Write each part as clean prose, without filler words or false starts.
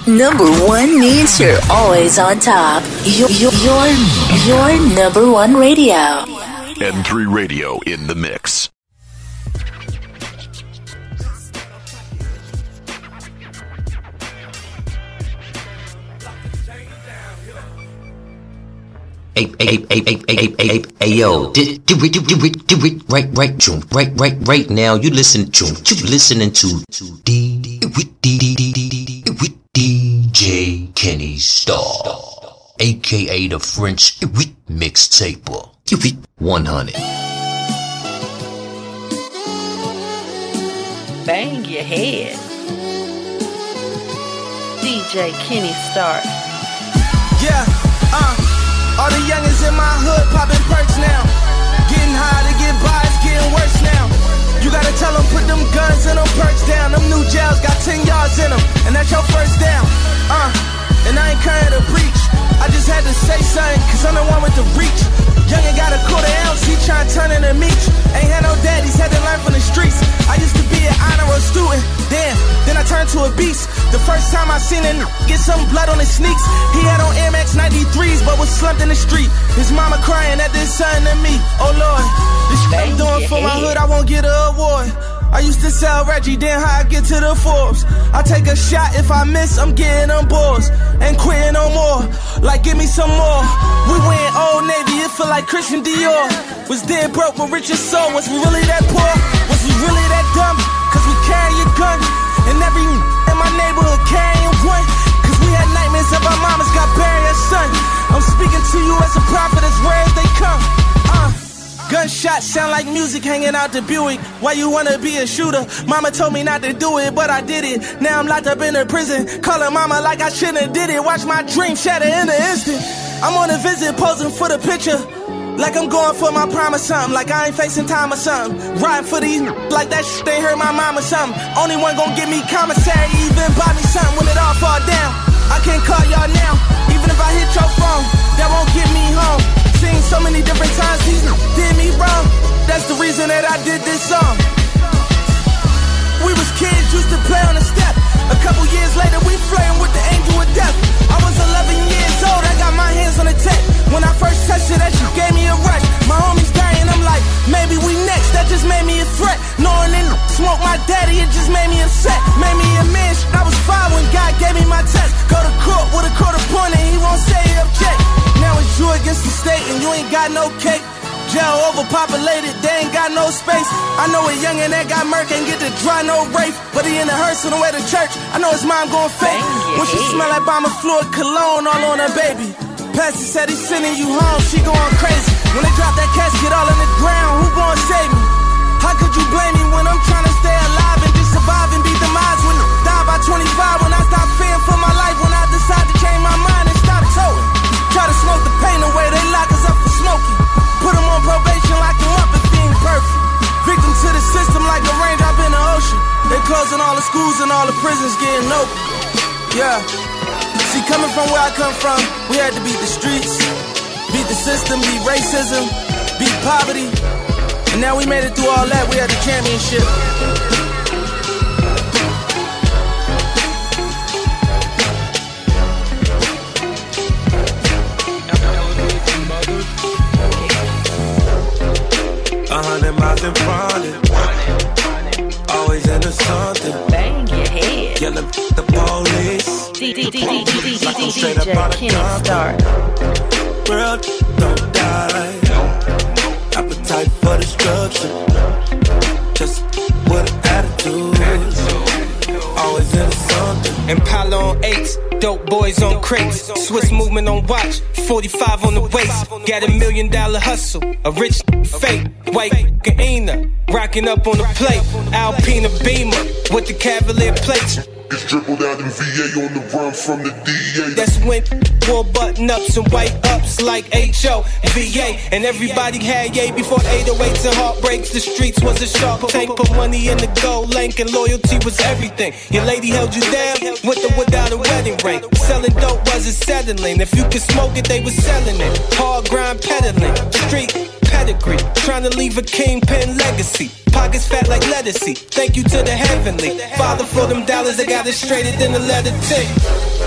Number one means you're always on top. Your number one radio. N3 Radio in the mix. Hey yo, do it right now. You listening to DJ Kenni Starr, aka the French mixtaper 100. Bang your head. DJ Kenni Starr. Yeah, all the youngins in my hood popping perks now. Getting high to get by, it's getting worse now. You gotta tell them, put them guns and them perks down. Them new jails got 10 yards in them, and that's your first down. And I ain't coming to preach, I just had to say something, cause I'm the one with the reach. Youngin' got a quarter ounce, he tryna turn into meat. Ain't had no daddies, had to learn from the streets. I used to be an honor roll student, damn, then I turned to a beast. The first time I seen him get some blood on his sneaks, he had on Air Max 93s, but was slumped in the street. His mama crying at this son to me, oh Lord. This shit I'm doing for my hood, I won't get an award. I used to sell Reggie, then how I get to the Forbes. I take a shot, if I miss, I'm getting them balls. Ain't quitting no more, like give me some more. We went Old Navy, it feel like Christian Dior. Was dead broke, but rich as soul. Was we really that poor? Was we really that dumb? Cause we carry a gun, and every in my neighborhood carrying one. Cause we had nightmares of our mamas got buried as son. I'm speaking to you as a prophet, as rare as they come. Gunshots sound like music hanging out the Buick. Why you wanna be a shooter? Mama told me not to do it, but I did it. Now I'm locked up in a prison, calling mama like I shouldn't have did it. Watch my dream shatter in an instant. I'm on a visit, posing for the picture, like I'm going for my prime or something, like I ain't facing time or something. Riding for these like that shit they hurt my mom or something. Only one gon' give me commissary, even buy me something when it all fall down. I can't call y'all now, even if I hit your phone, that won't get me home. Seen so many different times these did me wrong. That's the reason that I did this song. We was kids, used to play on the step. A couple years later, we flirting with the angel of death. I was 11 years old, I got my hands on the tech. When I first touched it, that shit gave me a rush. My homies dying, I'm like, maybe we next. That just made me a threat. Knowing they smoke my daddy, it just made me upset. Made me a man, I was 5 when God gave me my test. Go to court with a quarter point and he won't say object. Now it's you against the state and you ain't got no cake. Jail overpopulated, they ain't got no space. I know a youngin' that got murked, ain't get to dry no rape, but he in the hearse on the way to church. I know his mom going fake when she smell like Bomber Fluid cologne all on her baby. Pastor said he's sending you home, she going crazy. When they drop that casket all in the ground, who gon' save me? How could you blame me when I'm trying to stay alive and just survive and beat them odds? When I die by 25, when I stop fearing for my life, when I decide to change my mind and stop towing. Try to smoke the pain away, they lock us up for smoking. Put them on probation, lock them up if he ain't perfect. Victim to the system like a raindrop in the ocean. They closing all the schools and all the prisons getting open. Yeah. See, coming from where I come from, we had to beat the streets, beat the system, beat racism, beat poverty. And now we made it through all that, we had the championship. Miles in front of, always into something. Bang your head. Yelling the police. DJ Kenni Starr. Real don't die. Appetite for destruction. Just with an attitude. Always into something. Impala on 8s, dope boys on crates, Swiss movement on watch, 45 on the waist. Got $1 million hustle, a rich fake, white Gaina, rocking up on the plate. Alpina Beamer with the Cavalier plates. It's dribbled out in VA on the run from the DA. That's when wore button ups and white ups like HO, VA. And everybody had yay before 808s and heartbreaks. The streets was a sharp tank, put money in the gold link, and loyalty was everything. Your lady held you down with or without a wedding ring. Selling dope wasn't settling. If you could smoke it, they was selling it. Hard grind peddling, street pedigree, trying to leave a kingpin legacy. Pockets fat like lettucey. Thank you to the heavenly Father for them dollars that got it straighter than the letter T.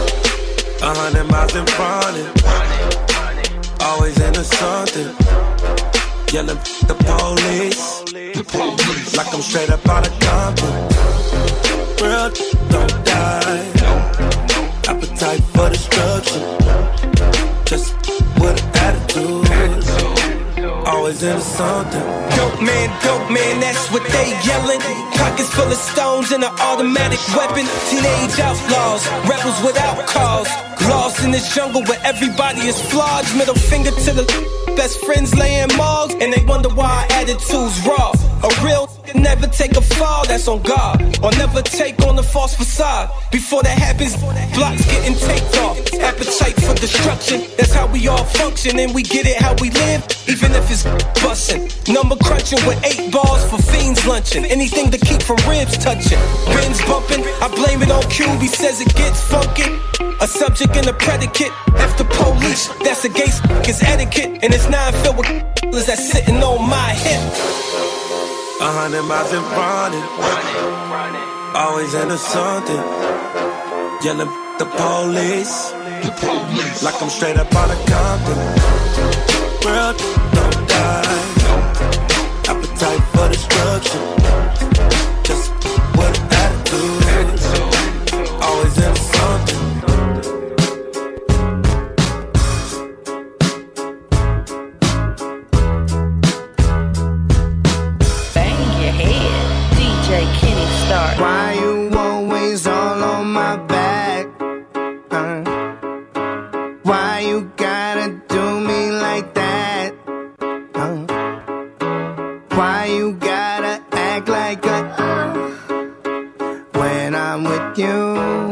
100 miles in running. Always into something. Yelling the police. Like I'm straight up out of Compton. Real don't die. Appetite for destruction. Just with an attitude. Always into something. Dope man, that's what they yelling. Pockets full of stones and an automatic weapon. Teenage outlaws, rebels without cause. Lost in this jungle where everybody is flawed. Middle finger to the best friends laying mogs. And they wonder why our attitude's raw. A real never take a fall, that's on God. Or never take on a false facade. Before that happens, blocks getting taped off. Appetite for destruction, that's how we all function. And we get it how we live, even if it's bussin'. Number crunching with 8 balls for fiends lunching. Anything to keep from ribs touching. Bins bumping, I blame it on Cube, he says it gets funky. A subject and a predicate. F the police, that's against his etiquette. And it's 9 filled with that's sitting on my hip. 100 miles in running. Always into something. Yelling the police. Like I'm straight up out of Compton. Real don't die. Appetite for destruction. Just with an attitude. Always into something. Kenni Starr. Why you always all on my back? Why you gotta do me like that? Why you gotta act like a when I'm with you?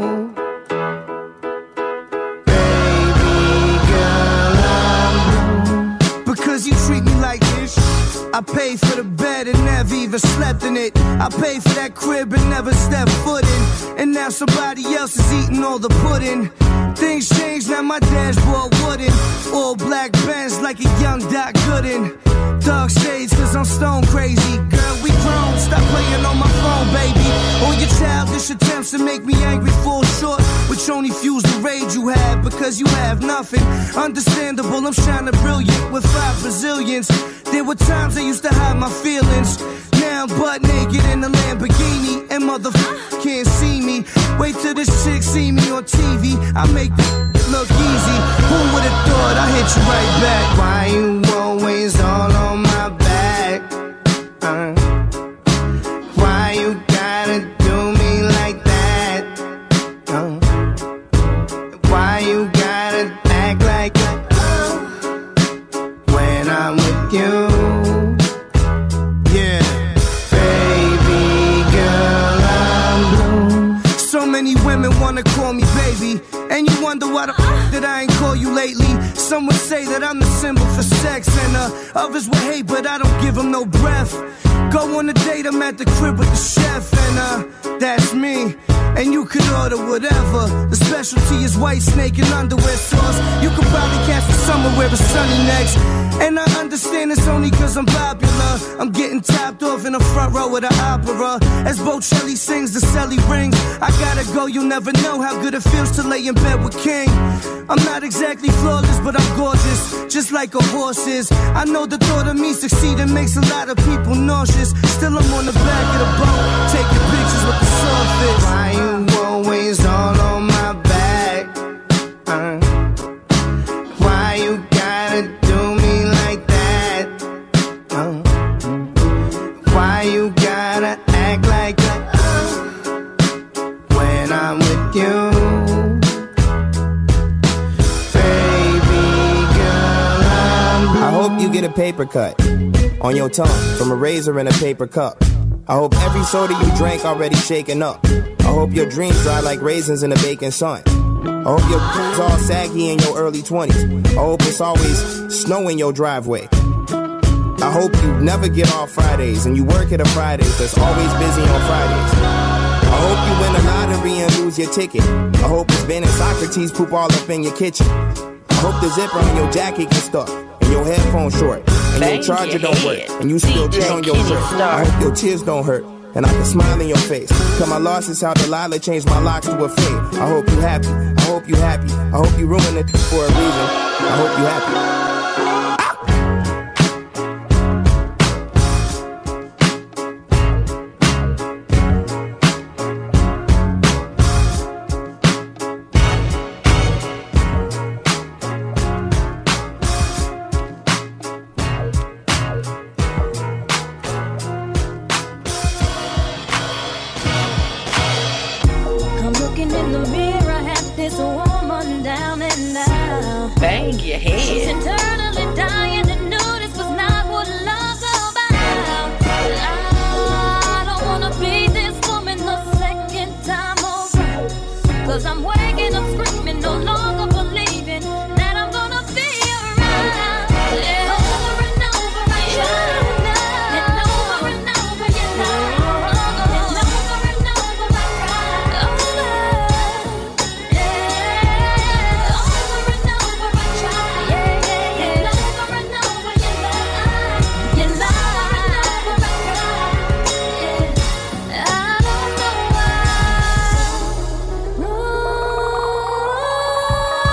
Baby girl, I'm blue. Because you treat me like this. I paid for the bed and never even slept in it. I paid for that crib and never stepped foot in. And now somebody else is eating all the pudding. Things changed, now my dashboard wooden. All black Benz like a young Doc Gooden. Dark shades cause I'm stone crazy. Girl, we grown, stop playing on my phone, baby. All your childish attempts to make me angry fall short, which only fuels the rage you have because you have nothing. Understandable, I'm shining brilliant with 5 Brazilians. There were times I used to hide my feelings. Now I'm butt naked in a Lamborghini and motherfuckers can't see me. Wait till this chick see me on TV. I make it look easy. Who would've thought I hit you right back? Why you always all on my back? Why you gotta do me like that? Why you gotta act like when I'm with you? Yeah, baby girl, I'm blue. So many women wanna call me baby, and you wonder why the that I ain't call you lately. Some would say that I'm the symbol for sex, and others would hate, but I don't give them no breath. Go on a date, I'm at the crib with the chef, and that's me. And you could order whatever. The specialty is white snake and underwear sauce. You could probably catch me somewhere where it's sunny next. And I understand it's only cause I'm popular. I'm getting topped off in the front row of the opera. As Bocelli sings, the celly rings. I gotta go, you'll never know how good it feels to lay in bed with King. I'm not exactly flawless, but I'm gorgeous, just like a horse is. I know the thought of me succeeding makes a lot of people nauseous. Still I'm on the back of the boat, taking pictures with the swordfish. Why you always all on my back? Why you gotta do me like that? Why you gotta act like when I'm with you? I hope you get a paper cut on your tongue from a razor in a paper cup. I hope every soda you drank already shaken up. I hope your dreams dry like raisins in the baking sun. I hope your clothes all saggy in your early 20s. I hope it's always snow in your driveway. I hope you never get off Fridays and you work at a Fridays that's always busy on Fridays. I hope you win the lottery and lose your ticket. I hope it's Ben and Socrates poop all up in your kitchen. I hope the zipper on your jacket gets stuck and your headphones short and your charger don't work and you still tear on your shirt. I hope your tears don't hurt and I can smile in your face. Cause my loss is how Delilah changed my locks to a fade. I hope you happy, I hope you happy, I hope you ruin it for a reason. I hope you happy. Bang your head. She's internally dying and knew this was not what love's about. I don't wanna be this woman the second time around. Cause I'm waking up screaming, no longer believing that I'm gonna be around. Yeah. Over and over I try, and over and over you lie. And over and over I cry. Over, yeah. Over and over I try, yeah, yeah, yeah. And over and over you lie. You lie. Over and over I cry, yeah. I don't know why. Ooh.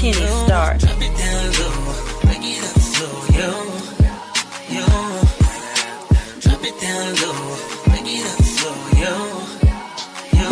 Kenni, Starr. Drop it down low, bring it up slow, yo, yo. Drop it down low, bring it up slow, yo, yo.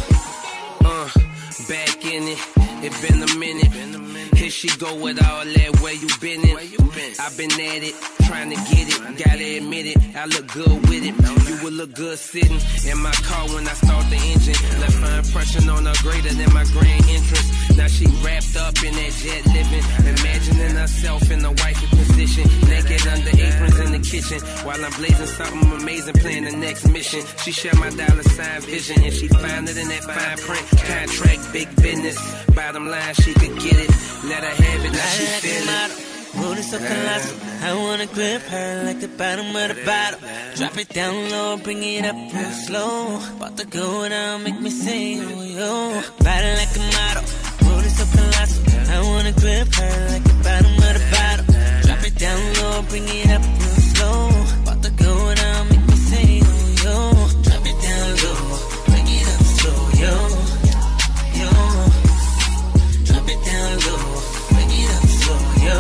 Back in it, it been a minute. Here she go with all that, where you been in? I've been at it, trying to get it, gotta admit it, I look good with it. You would look good sitting in my car when I start the engine. Left my impression on her greater than my grand entrance. Now she wrapped up in that jet living, imagining herself in the wifey position, naked under aprons in the kitchen, while I'm blazing something amazing, playing the next mission. She share my dollar sign vision, and she find it in that fine print. Contract, big business, bottom line she could get it. Let her have it, now she feel it. Roll it so colossal, I wanna grip her like the bottom of the bottle. Drop it down low, bring it up real slow. About to go down, make me say, oh yo. Body like a model, roll it so colossal, I wanna grip her like the bottom of the bottle. Drop it down low, bring it up real slow. About to go down, make me say, oh yo. Drop it down low, bring it up slow, yo, yo. Drop it down low, bring it up slow, yo.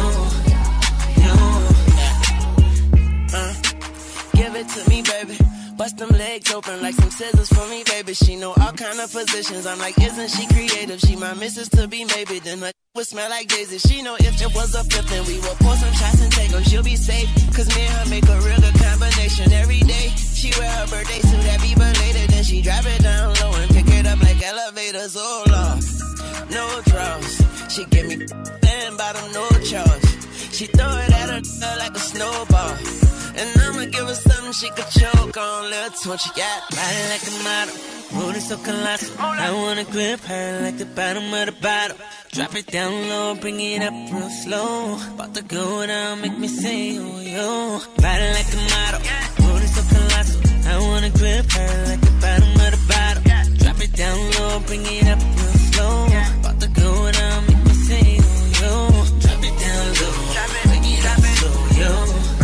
Give it to me, baby. Bust them legs open like some scissors for me, baby. She know all kind of positions. I'm like, isn't she creative? She my missus to be, maybe. Then her would smell like daisy. She know if it was a fifth, then we would pour some shots and take them. She'll be safe, cause me and her make a real good combination. Every day, she wear her birthday suit that be belated. Then she drive it down low and pick it up like elevators. Oh, Lord, no draws. She give me and bottom, no charge. She throw it at her like a snowball. And I'ma give her something she could choke on. Little twin, she got body like a model, roll it so colossal, I wanna grip her like the bottom of the bottle. Drop it down low, bring it up real slow. About to go down, make me say, oh yo. Body like a model, roll it so colossal, I wanna grip her like the bottom of the bottle. Drop it down low, bring it up real slow. About to go down, make me say, oh yo. Drop it down low, bring it up slow, yo.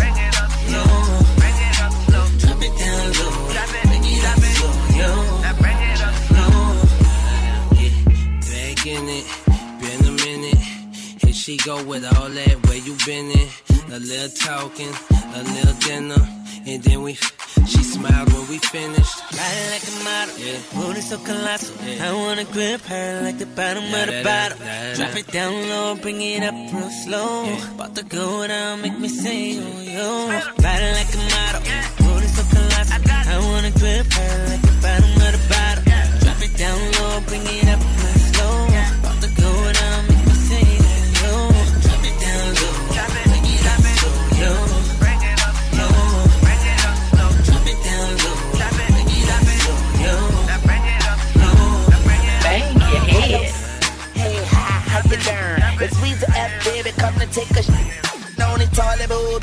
In it, been a minute. Here she go with all that, where you been in? A little talking, a little dinner, and then she smiled when we finished. Riding like a model, yeah. Roll it so colossal, yeah. I wanna grip her like the bottom of the bottle. Drop it down low, bring it up real slow. Yeah. About to go down, make me say, oh yo. Riding like a model, roll it so colossal, I wanna grip her like the bottom of the bottle. Drop it down low, bring it up real slow. About to go down, make me say, oh yo. Drop it down low, bring it up slow, yo. Bring it up slow, bring it up slow. Drop it down low, bring it up slow, yo. Bring it up slow, bring it up. Bang your head. Hey, how you doing? It's Weezy F, baby, come to take a on the toilet bowl.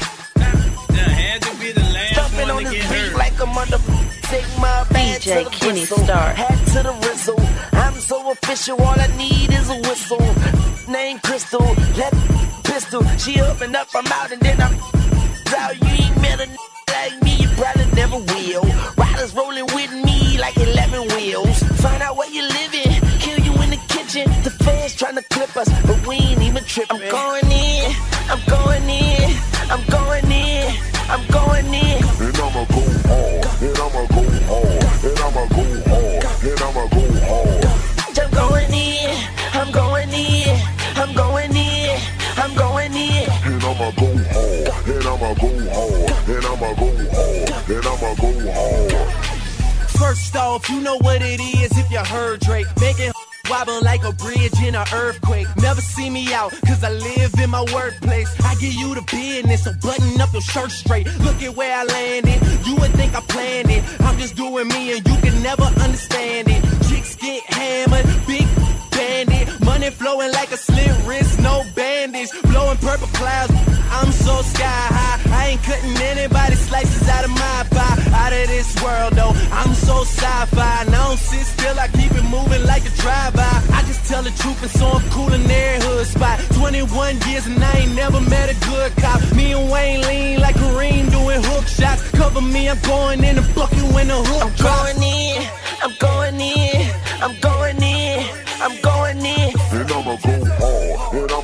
Had to be the last Stumping one on to this get beat hurt. like a Sigma band DJ to the Kenni, bristle. Starr. Hat to the rizzle. I'm so official, all I need is a whistle. Name Crystal, let pistol. She open up, I'm out, and then I'm out. You ain't met a like me, you probably never will. Riders rolling with me like 11 wheels. Find out where you living, kill you in the kitchen. The fans trying to clip us, but we ain't even tripping. I'm going in, I'm going in, I'm going in, I'm going in. And I'ma go hard, and I'ma go hard, and I'ma go hard, and I'ma go hard. I'm going in, I'm going in, I'm going in, I'm going in. And I'ma go hard, and I'ma go hard, and I'ma go hard, and I'ma go hard. First off, you know what it is if you heard Drake. Making wobble like a bridge in an earthquake. Never see me out, cause I live in my workplace. I give you the business, so button up your shirt straight. Look at where I landed, you would think I planned it. I'm just doing me and you can never understand it. Chicks get hammered, big bandit. Money flowing like a slit wrist, no bandage. Blowing purple clouds, I'm so sky high. I ain't cutting anybody slices out of my pie. Out of this world though, I'm so sci-fi. And I don't sit still, I keep it moving like a drive-by. I just tell the truth and so I'm cool in their hood spot. 21 years and I ain't never met a good cop. Me and Wayne lean like Kareem doing hook shots. Cover me, I'm going in the bucket when the hook drops. I'm going in, I'm going in, I'm going in, I'm going in. And I'ma go hard, and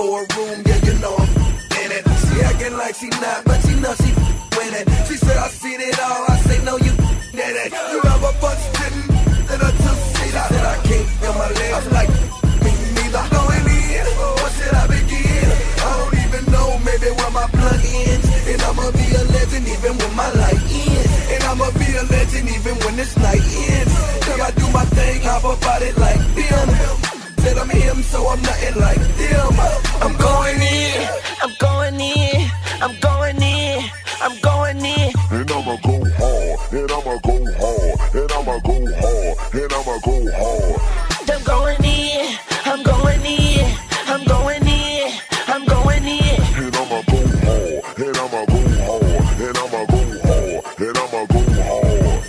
for a room, yeah, you know I'm in it. She acting like she not, but she know she with it. She said I seen it all, I say no, you did it. You ever fuck sitting in a two-seat? I said I can't feel my legs. I'm like, me neither. Going in, what should I begin? I don't even know, maybe where my blood ends. And I'ma be a legend even when my life ends. And I'ma be a legend even when this night ends. Till I do my thing, hop about it like them. Said I'm him, so I'm nothing like them. I'm going in, I'm going in, I'm going in, I'm going in. And I'ma go hard, and I'ma go hard, and I'ma go hard, and I'ma go hard. I'm going in, I'm going in, I'm going in, I'm going in. And I'ma go hard, and I'ma go hard, and I'ma go hard, and I'ma go hard.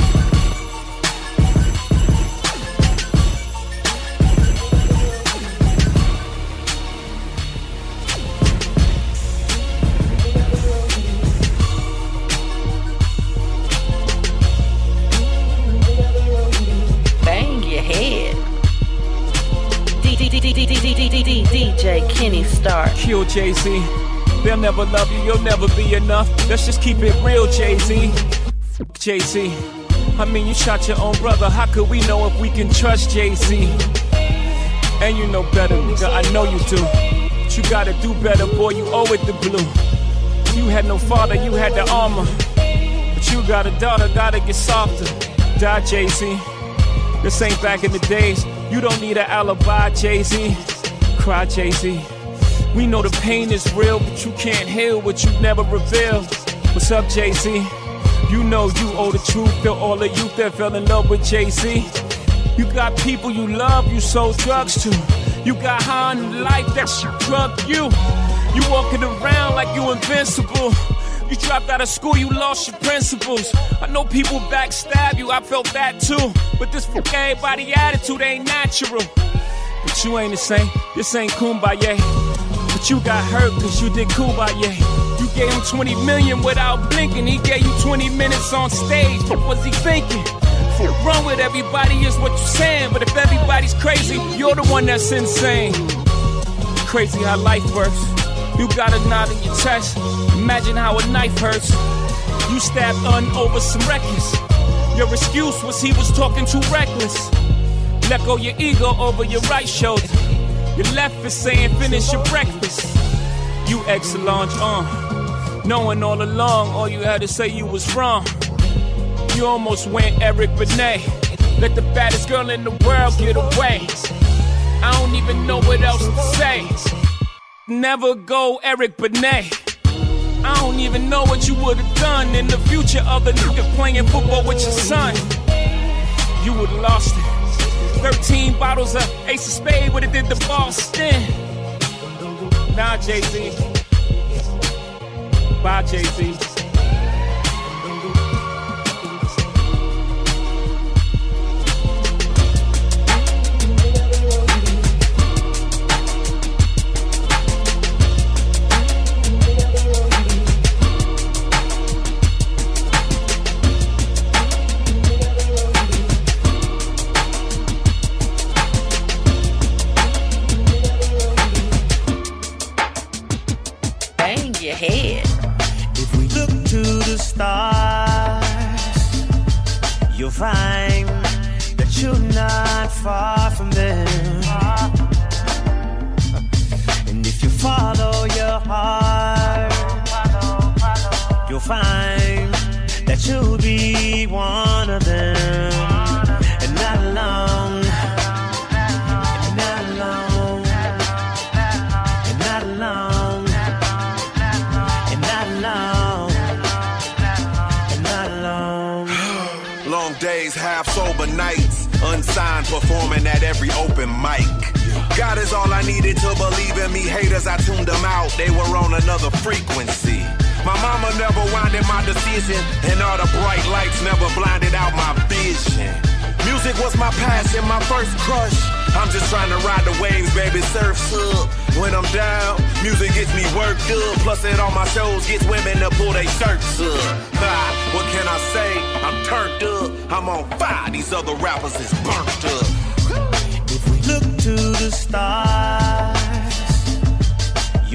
Bang your head. DJ Kenni Starr. Kill Jay-Z. They'll never love you, you'll never be enough. Let's just keep it real, Jay-Z. Jay-Z. I mean, you shot your own brother. How could we know if we can trust Jay-Z? And you know better, nigga, I know you do. But you gotta do better, boy, you owe it the blue. You had no father, you had the armor. But you got a daughter, gotta get softer. Die, Jay-Z. This ain't back in the days. You don't need an alibi, Jay-Z. Cry, Jay-Z. We know the pain is real, but you can't heal what you never revealed. What's up, Jay-Z? You know you owe the truth to all the youth that fell in love with Jay-Z. You got people you love, you sold drugs to. You got high on life that drugged you. You walking around like you invincible. You dropped out of school, you lost your principles. I know people backstab you, I felt that too. But this fuck everybody attitude ain't natural. But you ain't the same, this ain't kumbaya. But you got hurt cause you did kumbaya. You gave him 20 million without blinking. He gave you 20 minutes on stage, what was he thinking? Wrong with everybody is what you're saying. But if everybody's crazy, you're the one that's insane. Crazy how life works. You got a knot in your chest. Imagine how a knife hurts. You stabbed over some records. Your excuse was he was talking too reckless. Let go your ego over your right shoulder. Your left is saying finish your breakfast. You ex-Solange knowing all along all you had to say you was wrong. You almost went Eric Benet. Let the baddest girl in the world get away. I don't even know what else to say. Never go Eric Benet. I don't even know what you would've done in the future of the nigga playing football with your son. You would've lost it. 13 bottles of Ace of Spade would've did the Boston. Nah, Jay-Z. Bye, Jay-Z. Head. If we look to the stars, you'll find that you're not far from them. And if you follow your heart, you'll find that you'll be one of them. And not alone. And not alone. And not alone. Long days, half sober nights, unsigned, performing at every open mic. God is all I needed to believe in me. Haters, I tuned them out, they were on another frequency. My mama never winded my decision, and all the bright lights never blinded out my vision. Music was my passion, my first crush. I'm just trying to ride the waves, baby, surf's up. When I'm down, music gets me worked up. Plus it on my shows gets women to pull their shirts up. What can I say? I'm turned up, I'm on fire. These other rappers is burnt up. If we look to the stars,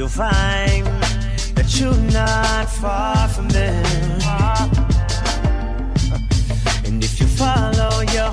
you'll find that you're not far from them. And if you follow your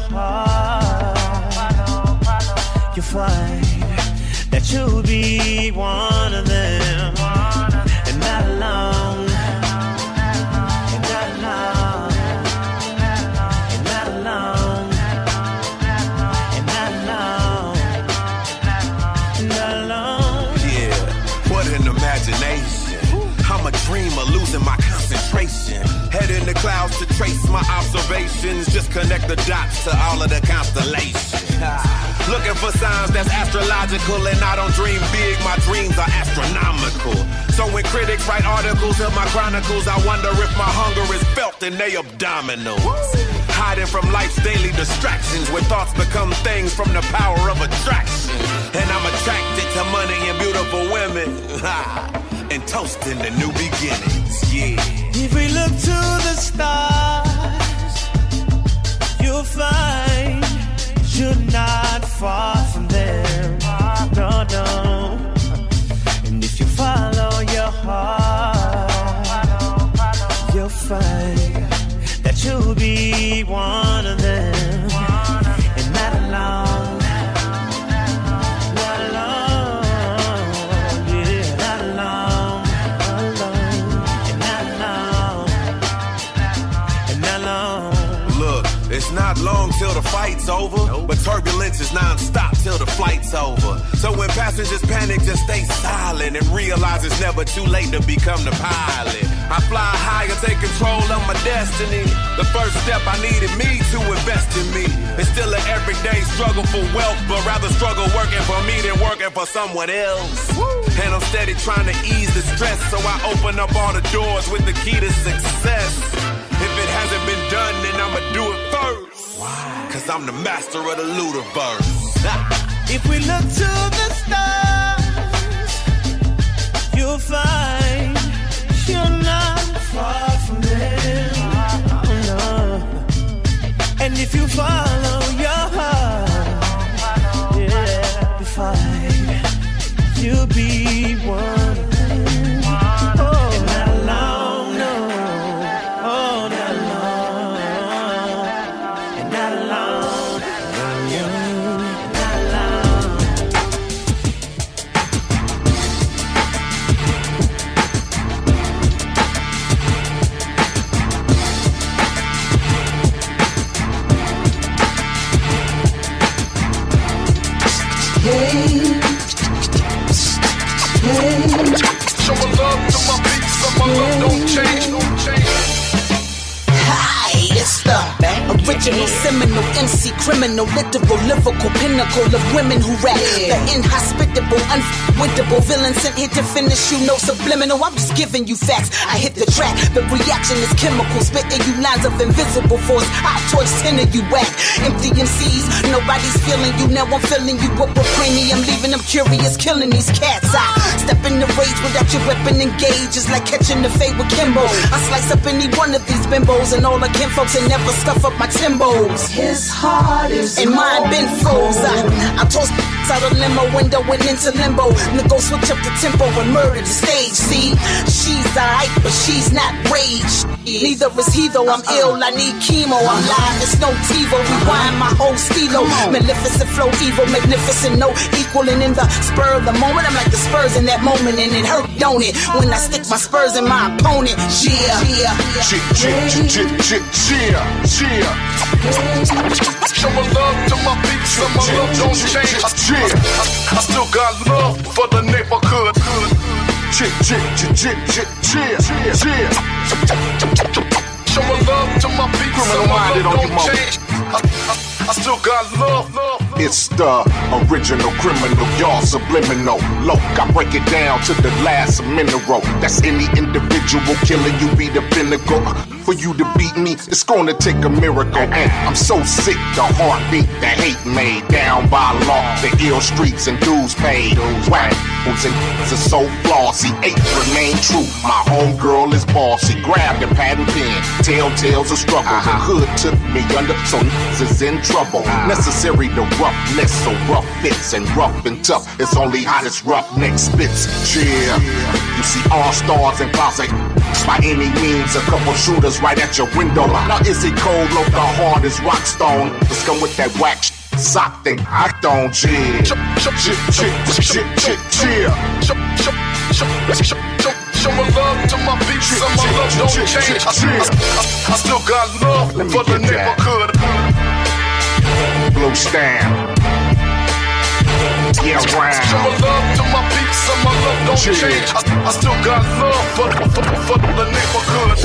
heart, you'll find that you'll be one of them. And not alone. And not alone. And not alone. And not alone. And not alone. Yeah, what an imagination. I'm a dreamer, losing my concentration. Head in the clouds to trace my observations. Just connect the dots to all of the constellations. Looking for signs that's astrological, and I don't dream big, my dreams are astronomical. So when critics write articles of my chronicles, I wonder if my hunger is felt in their abdominals. Hiding from life's daily distractions, where thoughts become things from the power of attraction. And I'm attracted to money and beautiful women. And toasting the new beginnings, yeah. If we look to the stars, you'll find you're not far from them. No, no. And if you follow your heart, you'll find that you'll be one of them. And not alone. Not alone. Yeah, not alone. Alone. And not alone. And not alone. Look, it's not long till the fight's over, but turbulence is non-stop till the flight's over. So when passengers panic, just stay silent and realize it's never too late to become the pilot. I fly high and take control of my destiny. The first step I needed me to invest in me. It's still an everyday struggle for wealth, but rather struggle working for me than working for someone else. And I'm steady trying to ease the stress, so I open up all the doors with the key to success. If it hasn't been done, then I'ma do it first. Cause I'm the master of the Ludiverse. If we look to the stars, you'll find you're not far from them. Oh, no. And if you follow your heart, yeah, you'll find you'll be one of them. Oh, and not alone, no. Oh, not alone. And not alone. Not alone. Show my love to my beats, so my love don't change, don't change. Hi, it's the original, seminal, MC, criminal, literal, lyrical, pinnacle of women who rap. The inhospitable, unwittable villain sent here to finish you, no subliminal. I'm just giving you facts. I hit the track, the reaction is chemical, spitting you lines of invisible force. I torch 10 of you whack. Empty MCs, nobody's feeling you. Now I'm filling you up with premium, leaving them curious, killing these cats. I step in the rage without your weapon engaged, just like catching the fade with Kimbo. I slice up any one of these bimbos and all the kinfolks and never scuff up my timbos. His heart is and mine been froze. I tossed out a limo window and into limbo. Nigga switch up the tempo and murder the stage. See, she's alright, but she's not rage. Neither is he though. I'm ill, I need chemo. I'm live, it's no TiVo. Rewind my whole stilo. Maleficent flow, evil, magnificent, no equaling in the spur of the moment. I'm like the Spurs in that moment, and it hurt, don't it? When I stick my Spurs in my opponent. Yeah. Show my love to my beats, so my love don't change. I still got love for the neighborhood. Show my love to my beats, so my love don't change. I still got love. It's the original criminal, y'all subliminal. Look, I break it down to the last mineral. That's any individual killing you be the pinnacle. For you to beat me, it's gonna take a miracle. And I'm so sick, the heartbeat, the hate made. Down by law, the ill streets and dues paid. Whack, who's and are so flossy. 8 remain true, my homegirl is bossy. Grab the pad and pen, telltales of struggle. The hood took me under, so is in trouble. Necessary to roughness, so rough fits and rough and tough. It's only hottest roughneck spits. Cheer, you see all stars and closet. By any means, a couple shooters right at your window. Now is it cold, look the hard as rock stone. Let's come with that whack sock thing. I don't cheer. Cheer. Show my love to my beats, and my love don't change. I still got love for the neighborhood. Blue stamp. Yeah, round. Show my love to my beats, and my love don't change. I still got love for the neighborhood.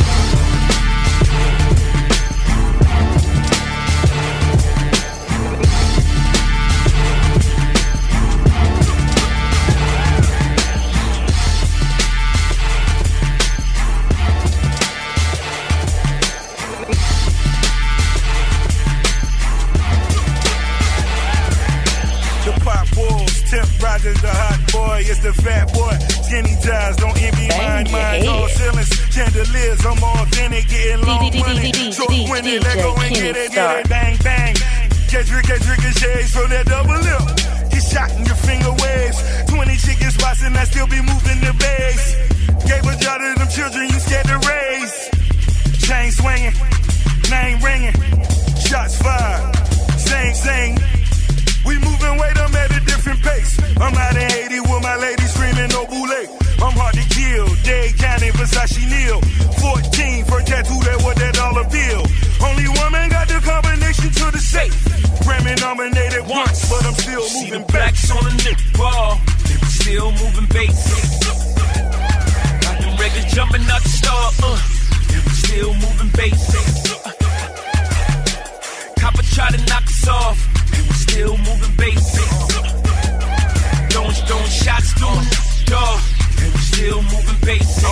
Rogers, the hot boy, it's the fat boy. Skinny ties, don't envy mine. All ceilings, chandeliers, I'm authentic, getting long money. So when they let go and get it, bang, bang. Catch ricochets from that double lip. Get shot in your finger waves. 20 chicken spots and I still be moving the base. Gave a job to them children you scared to raise. Chain swinging, name ringing. Shots fired, sing. We moving weight, I'm at a different pace. I'm out in Haiti with my lady screaming no boule. I'm hard to kill, Dade County, Versace Neal. 14, first tattoo, that what that dollar bill. Only woman got the combination to the safe. Grammy nominated once, but I'm still moving back. On the Nick ball, they were still moving basic. Got them records jumping out the star, they were still moving basic. Copper try to knock us off. Still moving basic. Don't shots through the door. And we still moving basic.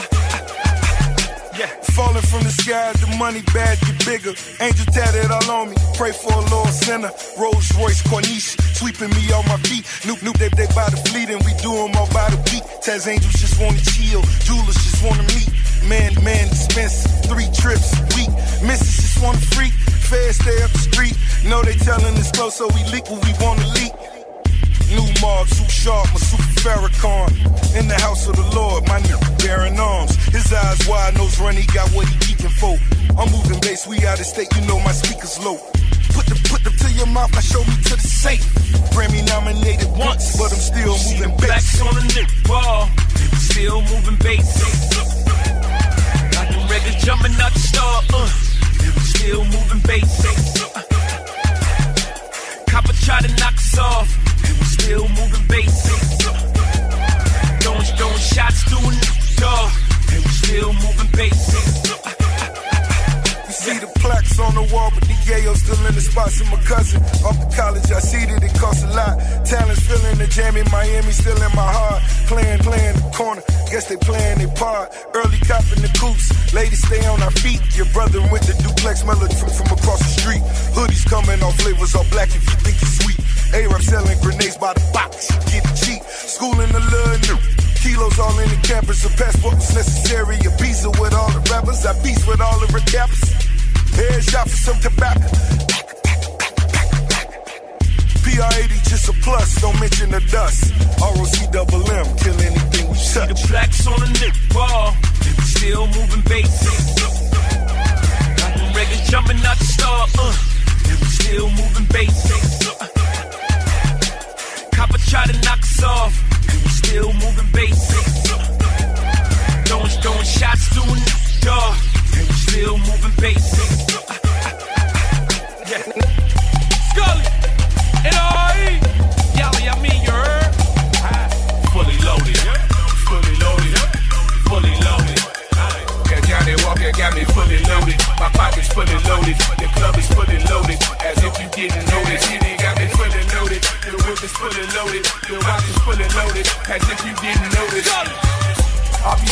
Yeah, falling from the skies, the money bag get bigger. Angel tatted all on me. Pray for a Lord sinner. Rolls Royce Corniche, sweeping me off my feet. New they by the fleet and we do them all by the beat. Taz angels just wanna chill, jewelers just wanna meet. Man, expensive, 3 trips a week. Missus just wanna freak. Feds stay up the street. Know they telling us close, so we leak what we wanna leak. New mob, too sharp, my super Farrakhan. In the house of the Lord, my nigga bearing arms. His eyes wide, nose run, he got what he geeking for. I'm moving bass, we out of state, you know my speakers low. Put them to your mouth, now show me to the safe. Grammy nominated once, but I'm still moving bass. On the Nick ball, they were still moving basic. Got them records jumping out the star, they were still moving basic. Copper try to knock us off, and we still moving basic. Don't shots through the door, and we still moving basic. You see the plaques on the wall, but the yayo still in the spots. And my cousin off to college, I see that it costs a lot. Talent's filling the jam in Miami, still in my heart. Playing the corner, guess they playing their part. Early copping the coops, ladies stay on our feet. Your brother with the duplex melody from across the street. Hoodies coming off flavors all black if you think it's sweet. A-Rap selling grenades by the box, get it cheap. School in the little new. Kilos all in the campus, a passport was necessary. A visa with all the rappers, I beast with all the recaps. Headshot for some tobacco. PR80 just a plus, don't mention the dust. ROC-double-M, kill anything we touch. The blacks on the Nick ball, they were still moving basic. Got them records jumping out the star, they were still moving basic. Copper try to knock us off, they were still moving basic. Don't shots through the door, they were still moving basic. Yeah. Scully, N.R.E. Yally, I mean, you heard? Fully loaded, fully loaded, fully loaded. Yeah, Johnny Walker got me fully loaded. My pocket's fully loaded. The club is fully loaded. As if you didn't notice, he got me fully loaded. The whip is fully loaded. The watch is fully loaded. As if you didn't notice. I'll be circling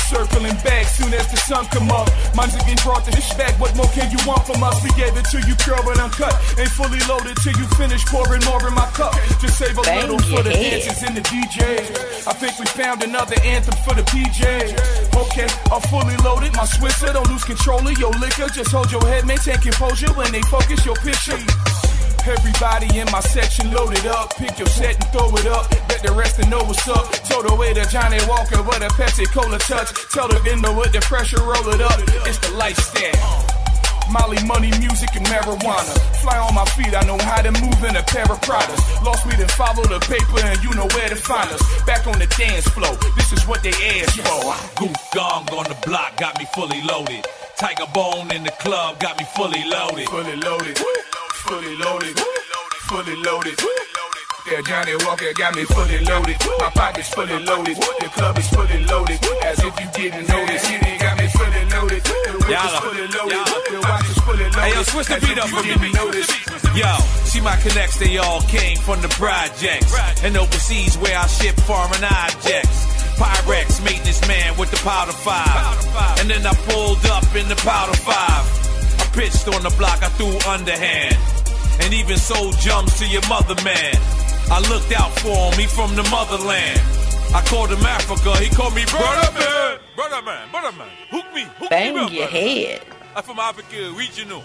circling back soon as the sun come up. Mine's again brought the dish back. What more can you want from us? We gave it to you pure but uncut. Ain't fully loaded till you finish pouring more in my cup. Just save a little for the dancers and the DJs. I think we found another anthem for the PJs. Okay, I'm fully loaded. My Swisser, don't lose control of your liquor. Just hold your head, maintain composure when they focus your picture. Everybody in my section loaded up. Pick your set and throw it up. Let the rest know what's up. Told away to Johnny Walker with a Pepsi Cola touch. Tell the window with the pressure, roll it up. It's the lifestyle. Molly, money, music, and marijuana. Fly on my feet, I know how to move in a pair of Pradas. Lost me, then follow the paper, and you know where to find us. Back on the dance floor, this is what they asked for. Goop gong on the block, got me fully loaded. Tiger Bone in the club, got me fully loaded. Fully loaded, fully loaded, fully loaded. Yeah, Johnny Walker got me fully loaded. My pocket's fully loaded. The club is fully loaded. As if you didn't notice, he got me fully loaded. The whip is fully loaded. The watch is fully loaded. Hey, yo, switch the beat up for me. Yo, see my connects, they all came from the projects. And overseas where I ship foreign objects. Pyrex, maintenance man with the powder 5. And then I pulled up in the powder 5. I pitched on the block, I threw underhand. And even sold jumps to your mother, man. I looked out for him, he from the motherland. I called him Africa, he called me brother man. Brother man, hook me up. Bang your head. I'm from Africa, regional.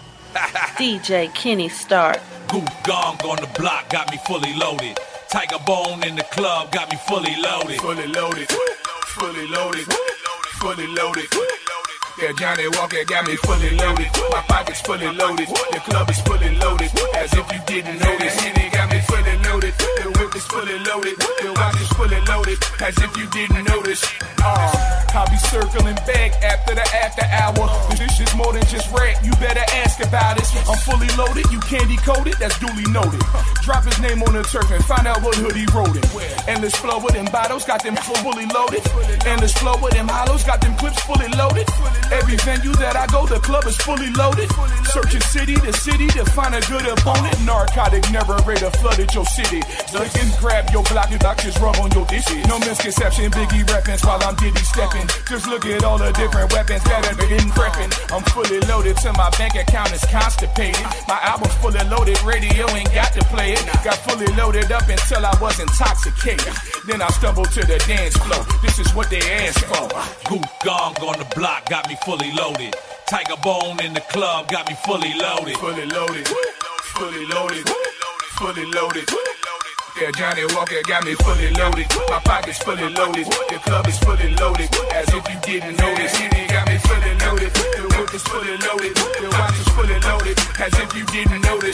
DJ Kenni Starr. Goop gong on the block, got me fully loaded. Tiger Bone in the club, got me fully loaded. Fully loaded, fully loaded, fully loaded. Yeah, Johnny Walker got me fully loaded. My pocket's fully loaded. The club is fully loaded. As if you didn't notice, he got me fully loaded. The whip is fully loaded. The watch is fully loaded. As if you didn't notice. I'll be circling back after the after hour. This is more than just rap. You better ask about it. I'm fully loaded. You can't decode it. That's duly noted. Drop his name on the turf and find out what hood he wrote it. Endless flow with them bottles, got them fully loaded. Endless flow with them hollows, got them clips fully loaded. Every venue that I go, the club is fully loaded. Searching city to city to find a good opponent. Narcotic narrator flooded your city. Look and grab your block, just rub on your dishes. No misconception, Biggie reference while I'm Diddy stepping. Just look at all the different weapons that have been prepping. I'm fully loaded till my bank account is constipated. My album's fully loaded, radio ain't got to play it. Got fully loaded up until I was intoxicated. Then I stumbled to the dance floor. This is what they asked for. Goop gong on the block, got me fully loaded. Tiger Bone in the club, got me fully loaded. Fully loaded, fully loaded, fully loaded. Yeah, Johnny Walker got me fully loaded. My pocket's fully loaded. The club is fully loaded. As if you didn't notice, he got me fully loaded. The whip is fully loaded. The watch is fully loaded. As if you didn't notice.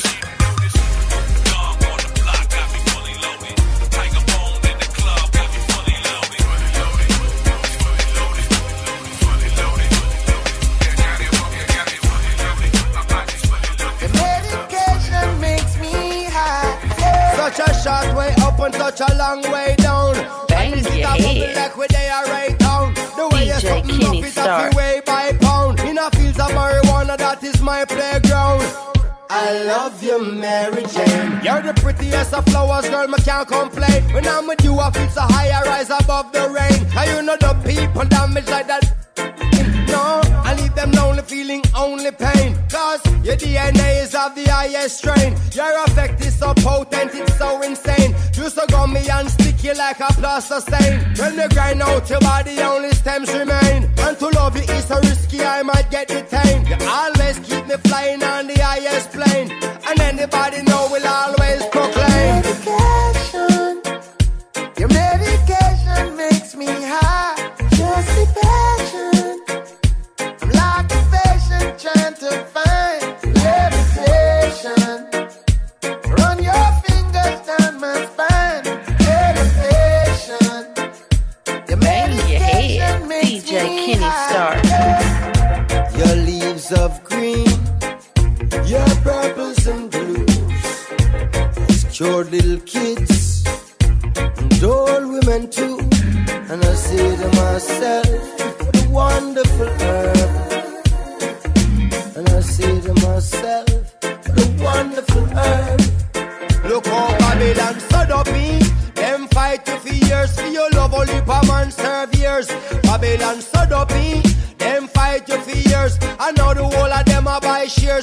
Such a short way up and such a long way down. Bang your head. Like where they are right down. The way DJ you something Kenni up it Starr. up way by pound. In a fields of marijuana, that is my playground. I love you, Mary Jane. You're the prettiest of flowers, girl, me can't complain. When I'm with you, I feel so high, I rise above the rain. And you know the people damage like that. No, I leave them lonely, feeling only pain. Cause your DNA is of the highest strain. Your effect is so potent, it's so insane. You so gummy and sticky like a plaster stain. When you grind out your body, only stems remain. And to love you is so risky, I might get detained. You always keep me flying on the highest plane. And anybody know will always proclaim. Medication, your medication makes me high. Just the passion. Like a patient trying to find levitation. Run your fingers down my spine. Meditation. Your medication makes DJ me Kenni high. Starr. Your leaves of green, your purples and blues. It's cured little kids and old women too. And I say to myself, what a wonderful herb. And I say to myself, what a wonderful herb. Look how Babylon stood up me. Them fight you for years, for your love only per man serve years. Babylon stood up me.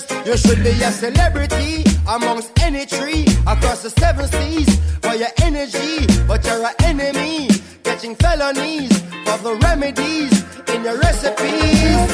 years. You should be a celebrity amongst any tree across the 7 seas for your energy, but you're an enemy, catching felonies for the remedies in your recipes.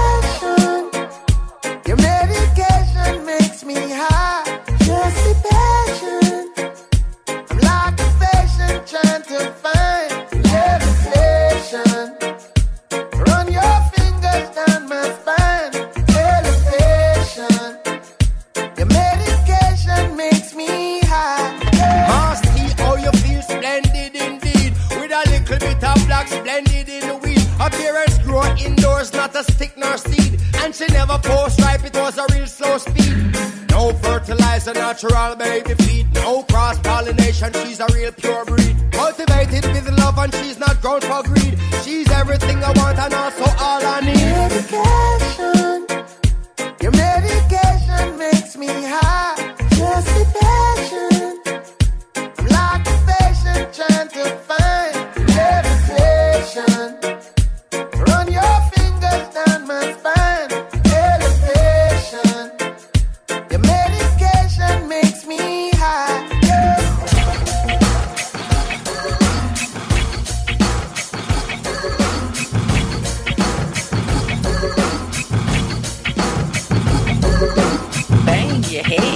Your medication makes me high. Just the passion. I'm like a patient trying to find levitation. Run your fingers down my spine. Elevation. Your medication makes me high. Master, oh, you feel splendid indeed. With a little bit of black splendid in the weed. Appearance grow indoors, not a stick nor seed. And she never post ripe, it was a real slow speed. No fertilizer, natural baby feed. No cross pollination, she's a real pure breed. Cultivated with love and she's not grown for greed. She's everything I want and also all I need. Medication. Your medication makes me high. Just the passion. I'm like a patient trying to find levitation. Run your fingers down my spine. Elevation. Your medication makes me high. Bang your head.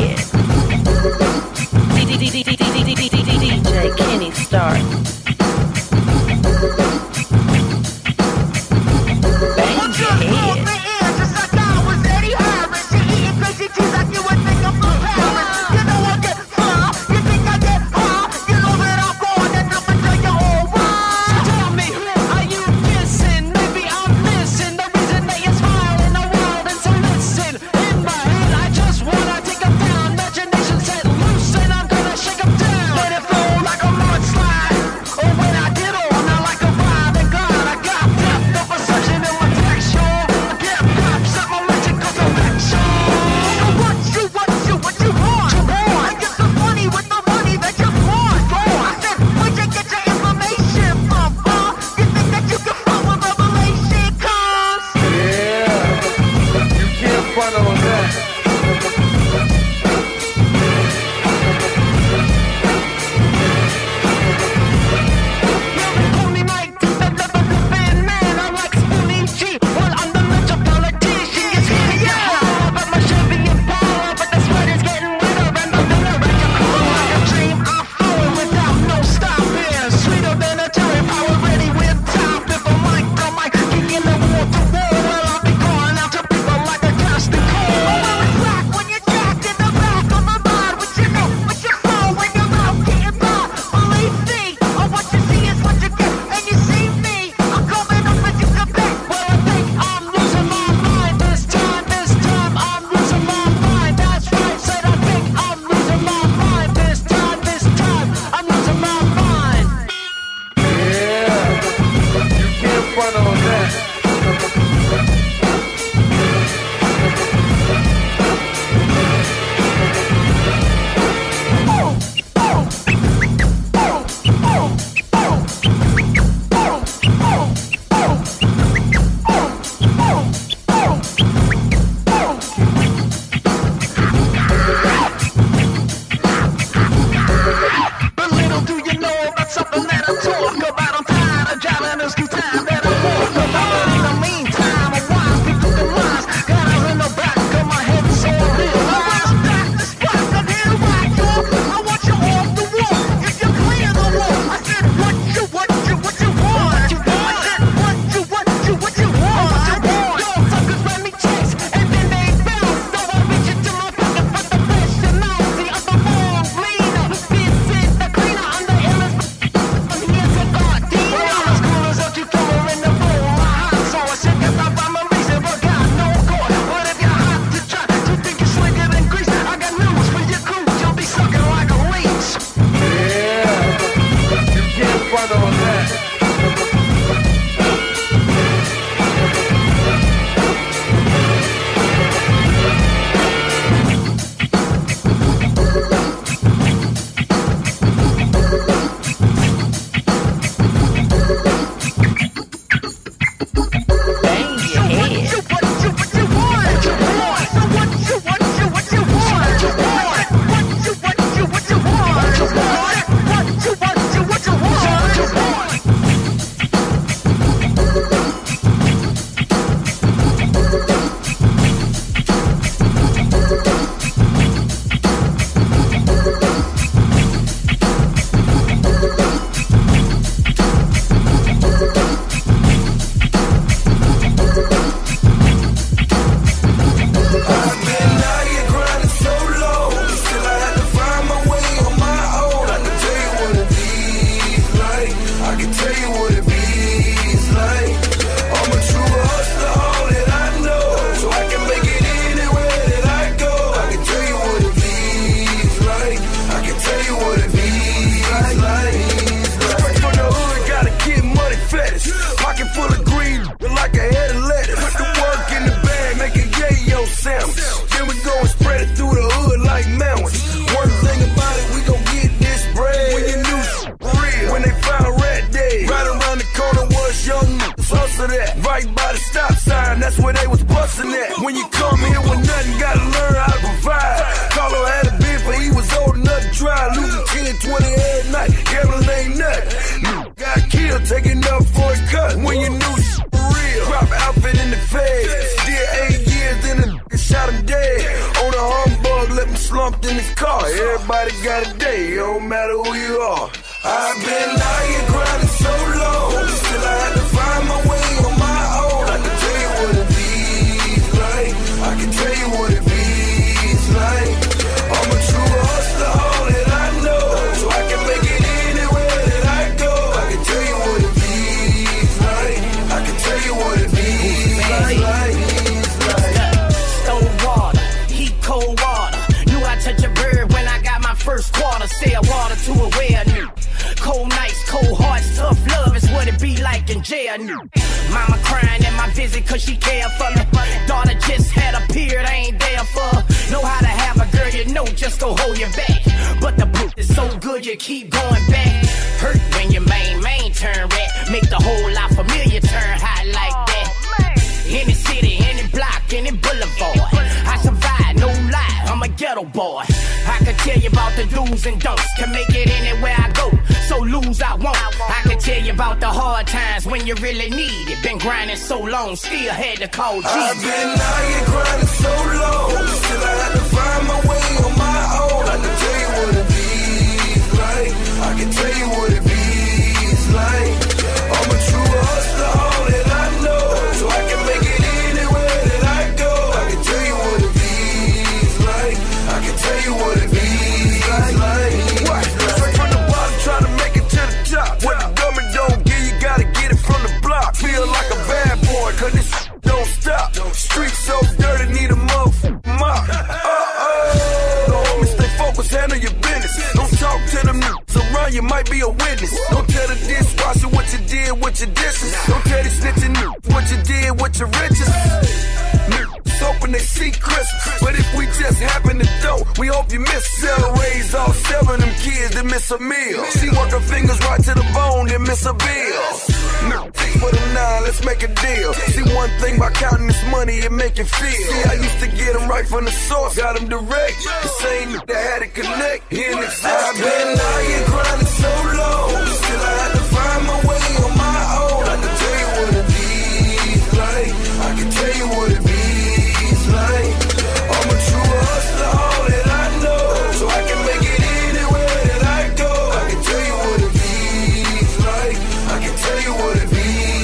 that's where they was bustin' at. When you come here with nothing, gotta learn how to provide. Carlo had a beef, but he was old enough to try. Losing 10, 20 every night, gambling ain't nothing. Got killed, taking up for a cut. When you knew shit for real, drop outfit in the feds. Did 8 years, then the shot him dead. On a humbug, left him slumped in his car. Everybody got a day, it don't matter who you are. I've been out here grinding so long, still I had to find my way on my own. I can tell you what it feels like. I can tell you what it feels like. I'm a true hustler, all that I know, so I can make it anywhere that I go. I can tell you what it feels like. I can tell you what it feels like. Stone water, heat cold water. Knew I touch a bird when I got my first quarter. Sell water to a well new. Cold nights, cold hearts, tough love is what it be like in jail. Mama crying at my visit cause she care for me. Daughter just had appeared, I ain't there for her. Know how to have a girl you know just go hold your back. But the boot is so good you keep going back. Hurt when your main turn rat. Make the whole lot familiar turn hot like that. Any city, any block, any boulevard, I survive, no lie, I'm a ghetto boy. I can tell you about the do's and don'ts, can make it anywhere I go, so lose I won't. I can tell you about the hard times when you really need it. Been grinding so long, still had to call G. I've been out here grinding so long, still I had to find my way on my own. I can tell you what it feels like. I can tell you what it feels like. I'm a true hustler, all that I know, so I can make it anywhere that I go. I can tell you what it feels like. I can tell you what it feels like. What? Straight from the bottom, trying to make it to the top. What the government don't give, you gotta get it from the block. Feel like a bad boy, cause this don't stop. Streets so dirty, need a motherfucking mop. No, homie, stay focused, handle your business. Don't talk to them niggas around, you might be a witness. Don't tell the dishwasher what you did with your dishes. Don't tell the snitching what you did with your riches. Niggas hoping they see Christmas, but if we just happen to don't, we hope you miss. Sell raise all 7 of them kids that miss a meal. She work her fingers right to the bone, then miss a bill. Take for the 9, let's make a deal. See one thing about counting this money, it make it feel. See, I used to get them right from the source, got them direct. The same that had it connect, here in exist. I've been out here grinding so long, still I had to find my way on my own. I can tell you what it feels like. I can tell you what it feels like. I'm a true hustler, all that I know, so I can make it anywhere that I go. I can tell you what it feels like. I can tell you what it feels like.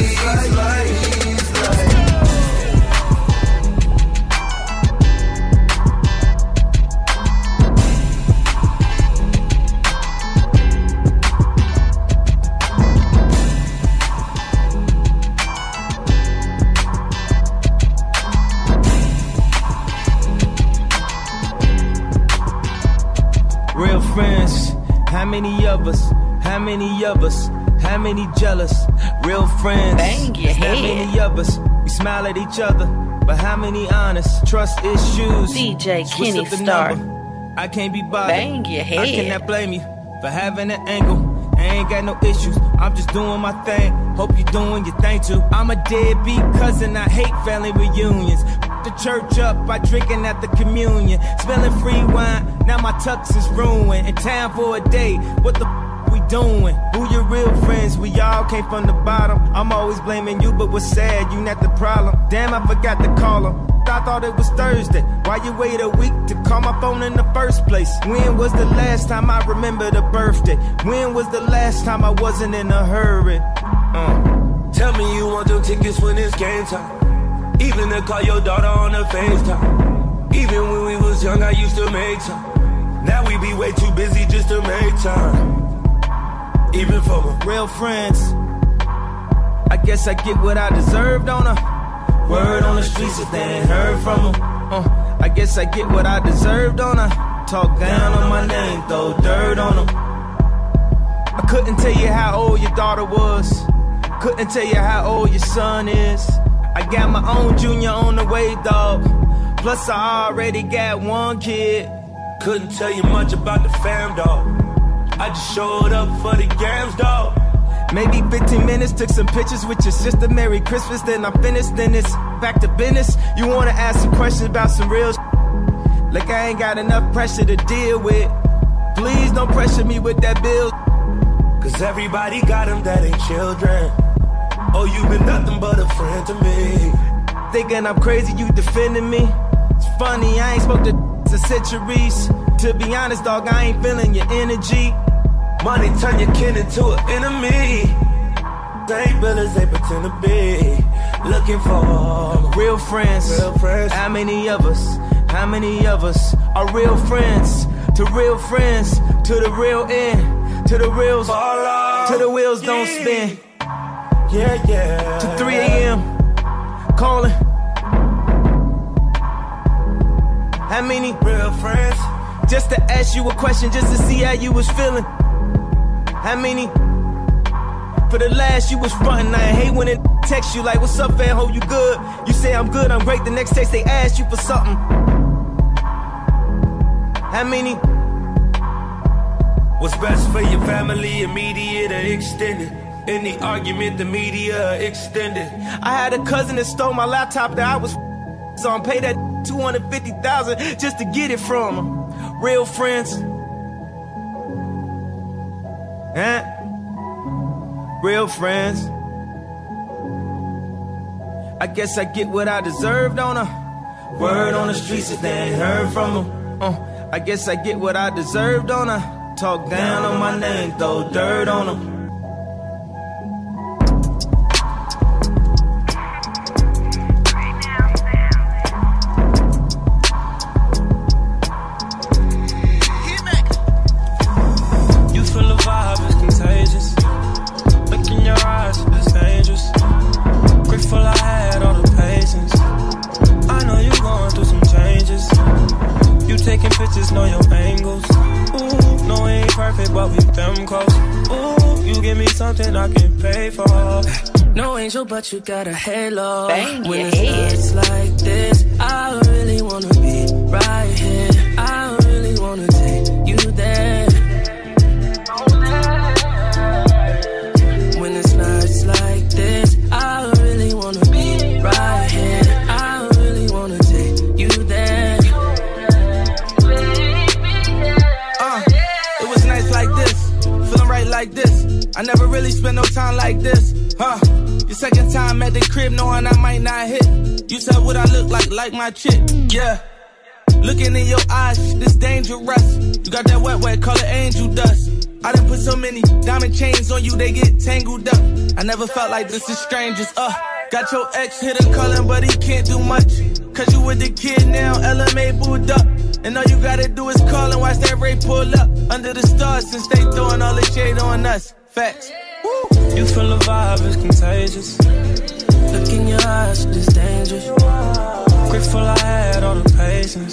Real friends, how many of us? How many of us? How many jealous? Real friends, bang your how head. many of us? We smile at each other, but how many honest? Trust issues. DJ Switch Kenni up the Starr. number. I can't be bothered. Bang your head. I cannot blame you for having an angle. I ain't got no issues, I'm just doing my thing. Hope you're doing your thing too. I'm a deadbeat cousin, I hate family reunions. The church up by drinking at the communion. Smelling free wine, now my tux is ruined. In town for a day, what the we doing? Who your real friends? We all came from the bottom. I'm always blaming you, but what's sad, you not the problem. Damn, I forgot to call him. I thought it was Thursday. Why you wait a week to call my phone in the first place? When was the last time I remembered a birthday? When was the last time I wasn't in a hurry? Tell me you want them tickets when it's game time. Even to call your daughter on the FaceTime. Even when we was young, I used to make time. Now we be way too busy just to make time. Even for my real friends, I guess I get what I deserved on her. Word on the streets if they ain't heard from them. I guess I get what I deserved on her. Talk down on my name, throw dirt on them. I couldn't tell you how old your daughter was. Couldn't tell you how old your son is. I got my own junior on the way, dog. Plus I already got one kid. Couldn't tell you much about the fam, dog. I just showed up for the games, dog. Maybe 15 minutes, took some pictures with your sister. Merry Christmas, then I'm finished, then it's back to business. You wanna ask some questions about some real like I ain't got enough pressure to deal with. Please don't pressure me with that bill. Cause everybody got them that ain't children. Oh, you been nothing but a friend to me. Thinking I'm crazy, you defending me. It's funny, I ain't spoke to centuries. To be honest, dog, I ain't feeling your energy. Money turn your kin into an enemy. They ain't real as they pretend to be. Looking for real friends. Real friends. How many of us? How many of us are real friends? To real friends, to the real end, to the reals, to the wheels don't spin. Yeah, yeah. To 3 a.m. calling. How many real friends? Just to ask you a question, just to see how you was feeling. How many? For the last you was frontin'. I hate when it text you like, what's up, fam? Hope you good. You say I'm good, I'm great. The next text they ask you for something. How many? What's best for your family, immediate or extended? Any argument, the media extended. I had a cousin that stole my laptop that I was so I'm paid that $250,000 just to get it from him. Real friends. Huh? Real friends. I guess I get what I deserve, don't I? Word on the streets if they ain't heard from them. I guess I get what I deserve, don't I? Talk down on my name, throw dirt on them. You feel the vibe, it's contagious. Look in your eyes, it's dangerous. Grateful I had all the patience. I know you going through some changes. You taking pictures, know your angles. Ooh, no, it ain't perfect, but we them close. Ooh, you give me something I can pay for. No angel, but you got a halo. Bang when your it's head. nights like this, I really wanna be right here. I really wanna take you there. When it's nights like this, I really wanna be right here. I really wanna take you there. It was nights like this, feeling right like this. I never really spent no time like this, huh? Your second time at the crib knowing I might not hit. You said what I look like my chick, yeah. Looking in your eyes, this dangerous. You got that wet color angel dust. I done put so many diamond chains on you, they get tangled up. I never felt like this is strangers, Got your ex hit a calling, but he can't do much. Cause you with the kid now, LMA booed up. And all you gotta do is call and watch that Ray pull up. Under the stars since they throwing all the shade on us. Facts. You feel the vibe, it's contagious. Look in your eyes, it's dangerous. Grateful I had all the patience.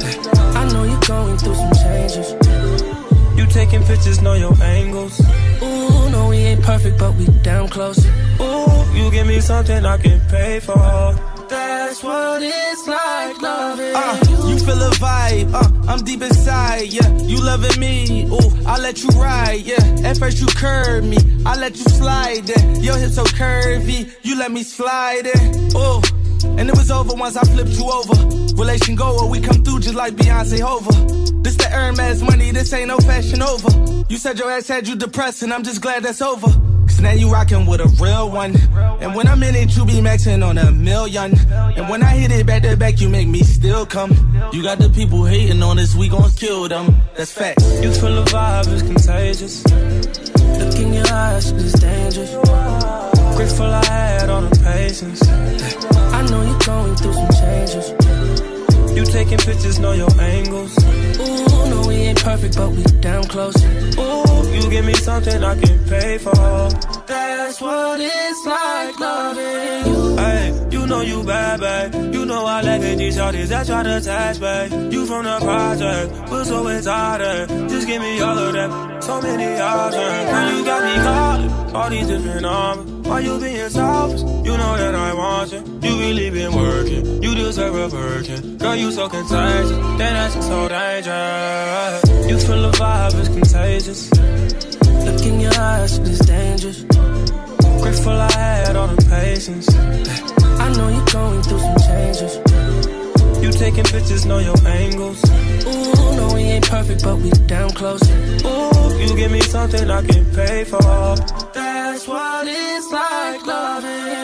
I know you're going through some changes. You taking pictures, know your angles. Ooh, no, we ain't perfect, but we damn close. Ooh, you give me something I can pay for. That's what it's like loving you. You feel a vibe, I'm deep inside, yeah. You loving me, ooh, I let you ride, yeah. At first you curve me, I let you slide in. Your hips so curvy, you let me slide in, ooh. And it was over once I flipped you over. Relation goer, we come through just like Beyonce Hova. This the Hermes money, this ain't no fashion over. You said your ex had you depressed, and I'm just glad that's over. Cause now you rockin' with a real one. And when I'm in it, you be maxing on $1 million. And when I hit it back to back, you make me still come. You got the people hating on us, we gon' kill them. That's facts. You feel the vibe, it's contagious. Look in your eyes, it's dangerous. Grateful I had all the patience. I know you're going through some changes. You taking pictures, know your angles. Ooh, no, we ain't perfect, but we damn close. Ooh, you give me something I can pay for. That's what it's like loving you. Hey, you know you bad, babe. You know I like it, these shorties that try to attach, babe. You from the project, but so retarded. Just give me all of that, so many options. Girl, you got me calling all these different numbers. Why you being selfish? You know that I want you. You really been working, you deserve a virgin. Girl, you so contagious, then that's so dangerous. You feel the vibe, it's contagious. Look in your eyes, it's dangerous. Grateful I had all the patience. I know you're going through some changes. You taking pictures, know your angles. Ooh, no, we ain't perfect, but we damn close. Ooh, you give me something I can pay for. That's what it's like loving.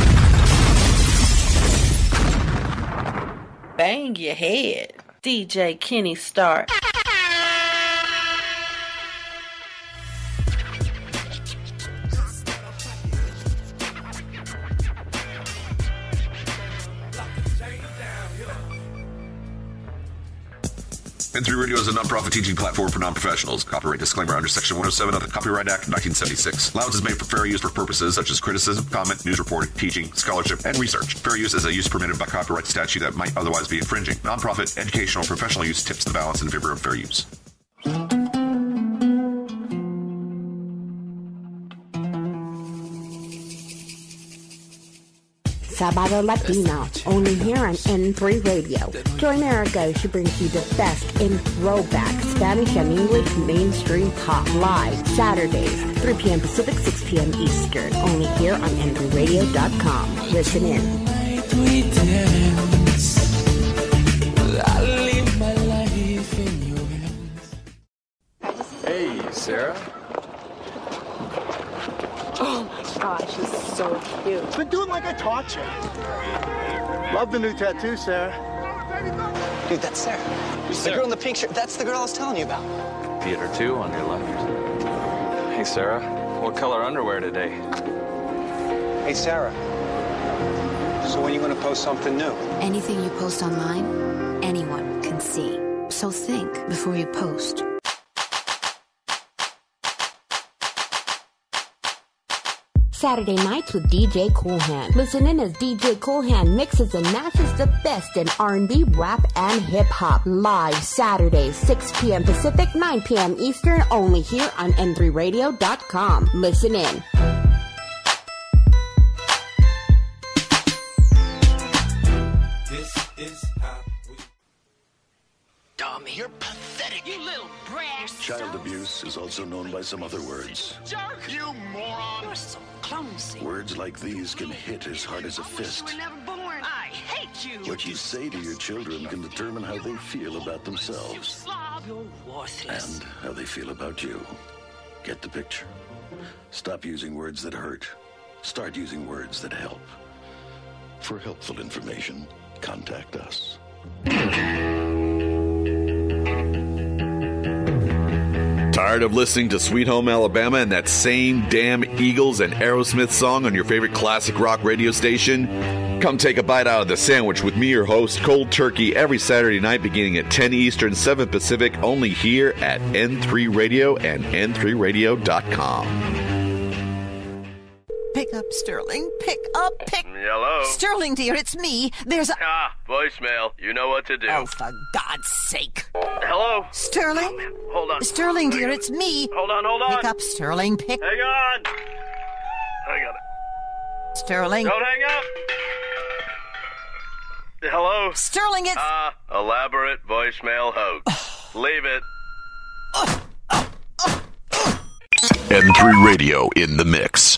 Bang your head. DJ Kenni Starr. N3 Radio is a non-profit teaching platform for non-professionals. Copyright disclaimer under Section 107 of the Copyright Act of 1976. Allowance is made for fair use for purposes such as criticism, comment, news reporting, teaching, scholarship, and research. Fair use is a use permitted by copyright statute that might otherwise be infringing. Non-profit, educational, or professional use tips the balance in favor of fair use. Sabado Latina, only here on N3 Radio. Join Erica as she brings you the best in throwback Spanish and English mainstream pop live Saturdays, 3 p.m. Pacific, 6 p.m. Eastern, only here on N3Radio.com. Listen in. Hey, Sarah. Oh my gosh, he's so cute. Been doing like I taught you. Love the new tattoo, Sarah. Dude, that's Sarah. The girl in the pink shirt. That's the girl I was telling you about. Theater 2 on your left. Hey, Sarah. What color underwear today? Hey, Sarah. So when are you going to post something new? Anything you post online, anyone can see. So think before you post. Saturday nights with DJ Coolhand. Listen in as DJ Coolhand mixes and mashes the best in R&B, rap, and hip-hop. Live Saturdays, 6 p.m. Pacific, 9 p.m. Eastern, only here on N3Radio.com. Listen in. This is how we... Dummy. You're pathetic. You little brat. Child abuse is also known by some other words. Jerk. You moron. You're so clumsy. Words like these can hit as hard as a fist. You were never born. I hate you. What you say to your children can determine how they feel about You themselves slob. You're worthless. and how they feel about you. Get the picture. Stop using words that hurt. Start using words that help. For helpful information, contact us. Tired of listening to Sweet Home Alabama and that same damn Eagles and Aerosmith song on your favorite classic rock radio station? Come take a bite out of the sandwich with me, your host, Cold Turkey, every Saturday night beginning at 10 Eastern, 7 Pacific, only here at N3 Radio and N3Radio.com. Pick up, Sterling. Pick up. Hello? Sterling, dear, it's me. There's a... Voicemail. You know what to do. Oh, for God's sake. Hello? Sterling? Hold on. Sterling, dear, it's me. Hold on. Pick up, Sterling. Hang on. I got it. Sterling. Don't hang up. Hello? Sterling, it's... elaborate voicemail hoax. Leave it. N3 Radio in the mix.